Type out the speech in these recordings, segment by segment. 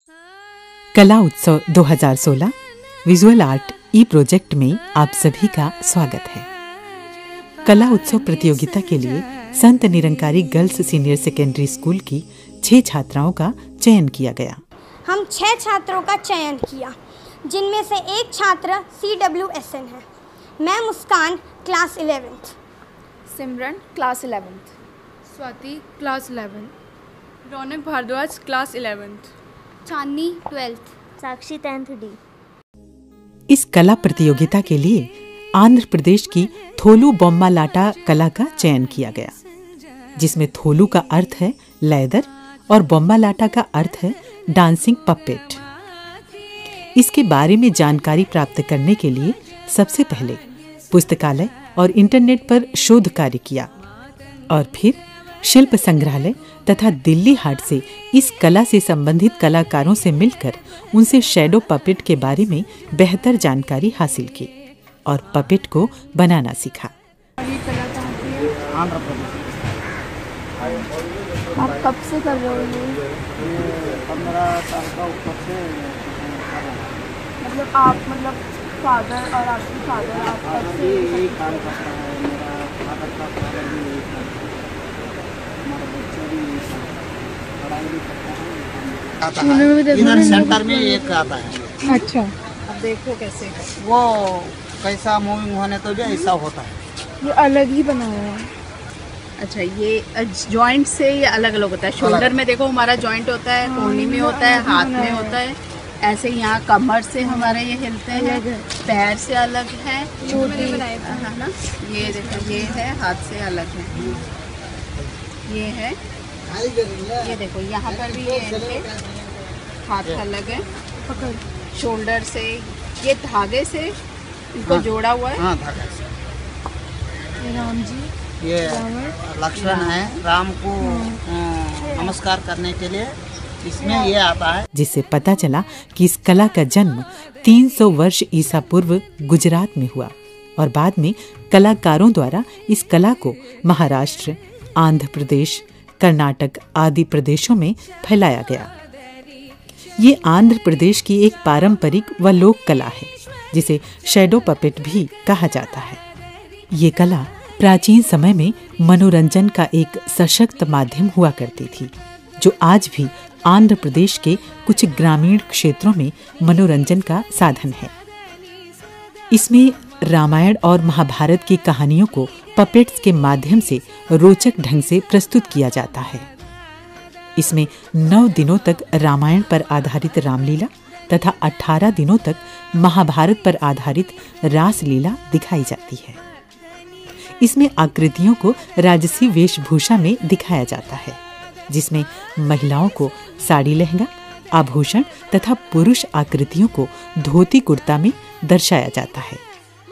कला उत्सव 2016 visual art ई project में आप सभी का स्वागत है। कला उत्सव प्रतियोगिता के लिए Sant Nirankari girls senior secondary school की 6 छात्राओं का चयन किया गया। हम 6 छात्रों का चयन किया, जिनमें से एक छात्र CWSN है। मैं Muskan class 11th, Simran class 11th, Swati class 11, Raunak Bhardwaj class 11th, Chandni 12th, Sakshi 10th D। इस कला प्रतियोगिता के लिए आंध्र प्रदेश की थोलू बोम्मालाटा कला का चयन किया गया, जिसमें थोलू का अर्थ है लेदर और बोम्मालाटा का अर्थ है डांसिंग पपेट। इसके बारे में जानकारी प्राप्त करने के लिए सबसे पहले पुस्तकालय और इंटरनेट पर शोध कार्य किया और फिर शिल्प संग्रहालय तथा दिल्ली हाट से इस कला से संबंधित कलाकारों से मिलकर उनसे शैडो पपेट के बारे में बेहतर जानकारी हासिल की और पपेट को बनाना सीखा। आंध्र प्रदेश। आप कब से कर रहे हो ये? 15 साल का ऊपर से मतलब आप फादर और आपके फादर आप कब से यही काम करता है। मेरा फादर का फादर भी यही काम करता है, हमारा बच्चा भी यही काम पढ़ाई भी करता है। इधर सेंटर में एक आता है। अच्छा, अब देखो कैसे वो कैसा मूविंग होने तो जो ऐसा होता है। ये अलग ही बनाया है। अच्छा, ये जॉइंट से ये अलग अलग होता है। शोल्डर में देखो हमारा जॉइंट होता है, कोहनी में होता है, हाथ में होता है। ऐसे यहाँ कमर से हमारे ये हिलते हैं, पैर से अलग है, है ना। ये देखो, ये है हाथ से अलग है, ये है, ये देखो यहाँ पर भी ये इनके हाथ अलग है। शोल्डर से ये धागे से इनको जोड़ा हुआ है। हाँ, धागा से। ये राम जी, ये लक्ष्मण है, राम को नमस्कार करने के लिए इसमें ये आता है। जिससे पता चला कि इस कला का जन्म 300 वर्ष ईसा पूर्व गुजरात में हुआ और बाद में कलाकारों द्वारा इस कला को महाराष्ट्र, आंध्र प्रदेश, कर्नाटक आदि प्रदेशों में फैलाया गया। ये आंध्र प्रदेश की एक पारंपरिक व लोक कला है, जिसे शैडो पपेट भी कहा जाता है। ये कला प्राचीन समय में मनोरंजन का एक सशक्त माध्यम हुआ करती थी, जो आज भी आंध्र प्रदेश के कुछ ग्रामीण क्षेत्रों में मनोरंजन का साधन है। इसमें रामायण और महाभारत की कहानियों को पपेट्स के माध्यम से रोचक ढंग से प्रस्तुत किया जाता है। इसमें 9 दिनों तक रामायण पर आधारित रामलीला तथा 18 दिनों तक महाभारत पर आधारित रासलीला दिखाई जाती है। इसमें आकृतियों को राजसी वेशभूषा में दिखाया जाता है, जिसमें महिलाओं को साड़ी लहंगा, आभूषण तथा पुरुष आकृतियों को धोती कुर्ता में दर्शाया जाता है।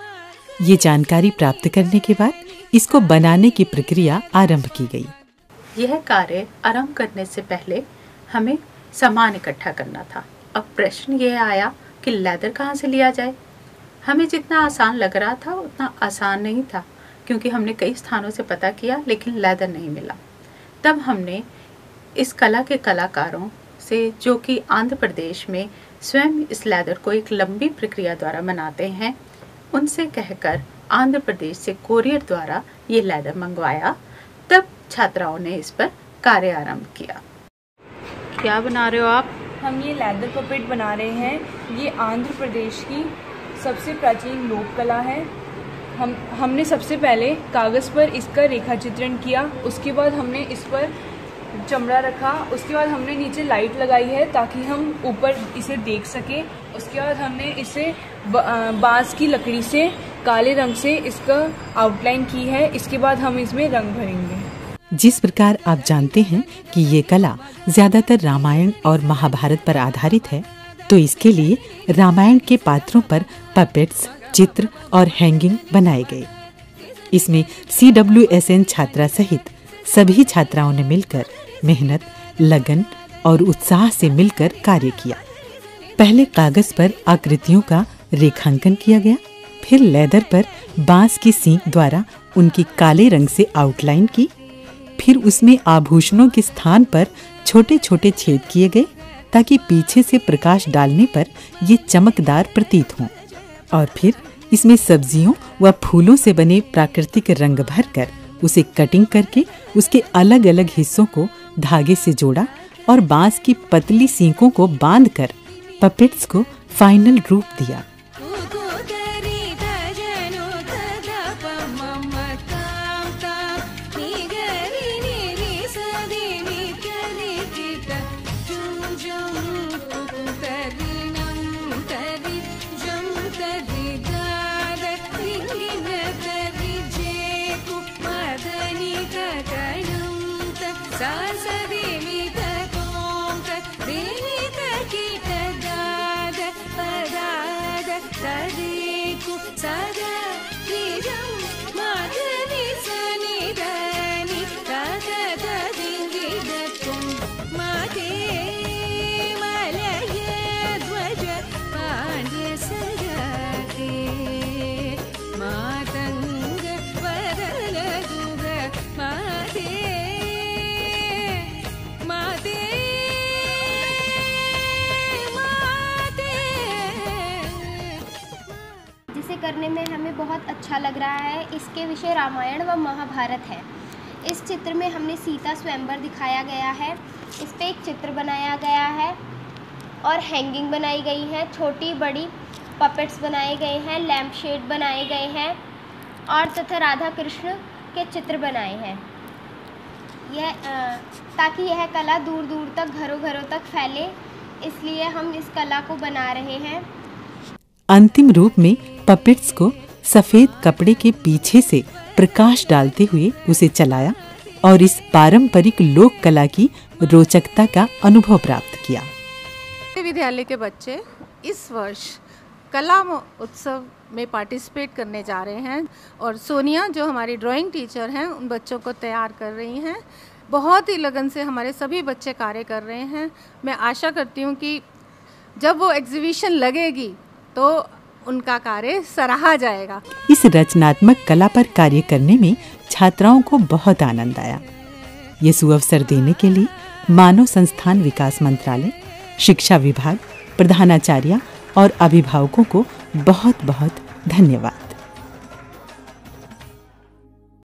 ये जानकारी प्राप्त करने के बाद इसको बनाने की प्रक्रिया आरंभ की गई। यह कार्य आरंभ करने से पहले हमें सामान इकट्ठा करना था। अब प्रश्न ये आया कि लेदर कहाँ से लिया जाए। हमें जितना आसान लग रहा था उतना आसान नहीं था, क्योंकि हमने कई स्थानों से पता किया लेकिन लेदर नहीं मिला। तब हमने इस कला के कलाकारों से, जो कि आंध्र प्रदेश में स्वयं इस लेदर को एक लंबी प्रक्रिया द्वारा बनाते हैं, उनसे कहकर आंध्र प्रदेश से कोरियर द्वारा ये लेदर मंगवाया। तब छात्राओं ने इस पर कार्य आरंभ किया। क्या बना रहे हो आप? हम ये लेदर पपेट बना रहे हैं। ये आंध्र प्रदेश की सबसे प्राचीन लोक कला है। हमने सबसे पहले कागज़ पर इसका रेखा चित्रण किया, उसके बाद हमने इस पर चमड़ा रखा, उसके बाद हमने नीचे लाइट लगाई है ताकि हम ऊपर इसे देख सकें। उसके बाद हमने इसे बांस की लकड़ी से काले रंग से इसका आउटलाइन की है। इसके बाद हम इसमें रंग भरेंगे। जिस प्रकार आप जानते हैं कि ये कला ज्यादातर रामायण और महाभारत पर आधारित है, तो इसके लिए रामायण के पात्रों पर पपेट्स, चित्र और हैंगिंग बनाए गए। इसमें CWSN छात्रा सहित सभी छात्राओं ने मिलकर मेहनत, लगन और उत्साह से मिलकर कार्य किया। पहले कागज पर आकृतियों का रेखांकन किया गया, फिर लेदर पर बांस की सींग द्वारा उनकी काले रंग से आउटलाइन की, फिर उसमें आभूषणों के स्थान पर छोटे छोटे छेद किए गए ताकि पीछे से प्रकाश डालने पर ये चमकदार प्रतीत हों। और फिर इसमें सब्जियों व फूलों से बने प्राकृतिक रंग भरकर उसे कटिंग करके उसके अलग अलग हिस्सों को धागे से जोड़ा और बांस की पतली सींकों को बांधकर पपेट्स को फाइनल रूप दिया। करने में हमें बहुत अच्छा लग रहा है। इसके विषय रामायण व महाभारत है। इस चित्र में हमने सीता स्वयंवर दिखाया गया है। इस पे एक चित्र बनाया गया है और हैंगिंग बनाई गई है, छोटी बड़ी पपेट्स बनाए गए हैं, लैम्प शेड बनाए गए हैं और तथा राधा कृष्ण के चित्र बनाए हैं। ताकि यह कला दूर दूर तक घरों घरों तक फैले, इसलिए हम इस कला को बना रहे हैं। अंतिम रूप में पपेट्स को सफेद कपड़े के पीछे से प्रकाश डालते हुए उसे चलाया और इस पारंपरिक लोक कला की रोचकता का अनुभव प्राप्त किया। विद्यालय के बच्चे इस वर्ष कला उत्सव में पार्टिसिपेट करने जा रहे हैं और सोनिया जो हमारी ड्राइंग टीचर हैं उन बच्चों को तैयार कर रही हैं। बहुत ही लगन से हमारे सभी बच्चे कार्य कर रहे हैं। मैं आशा करती हूँ कि जब वो एग्जीबिशन लगेगी तो उनका कार्य सराहा जाएगा। इस रचनात्मक कला पर कार्य करने में छात्राओं को बहुत आनंद आया। ये सुअवसर देने के लिए मानव संस्थान विकास मंत्रालय, शिक्षा विभाग, प्रधानाचार्य और अभिभावकों को बहुत बहुत धन्यवाद।